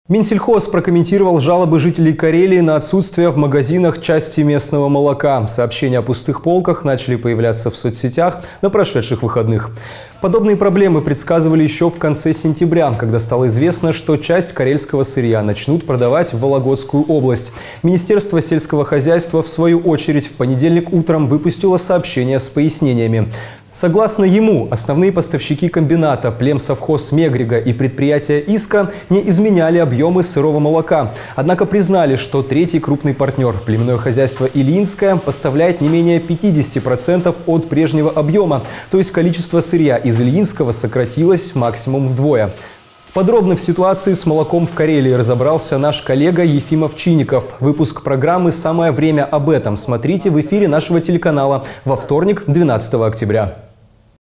Минсельхоз прокомментировал жалобы жителей Карелии на отсутствие в магазинах части местного молока. Сообщения о пустых полках начали появляться в соцсетях на прошедших выходных. Подобные проблемы предсказывали еще в конце сентября, когда стало известно, что часть карельского сырья начнут продавать в Вологодскую область. Министерство сельского хозяйства, в свою очередь, в понедельник утром выпустило сообщение с пояснениями. Согласно ему, основные поставщики комбината Племсовхоз Мегрига и предприятия Иска не изменяли объемы сырого молока. Однако признали, что третий крупный партнер, племенное хозяйство Ильинское, поставляет не менее 50% от прежнего объема. То есть количество сырья из Ильинского сократилось максимум вдвое. Подробно в ситуации с молоком в Карелии разобрался наш коллега Ефимов-Чиников. Выпуск программы «Самое время об этом» смотрите в эфире нашего телеканала во вторник, 12 октября.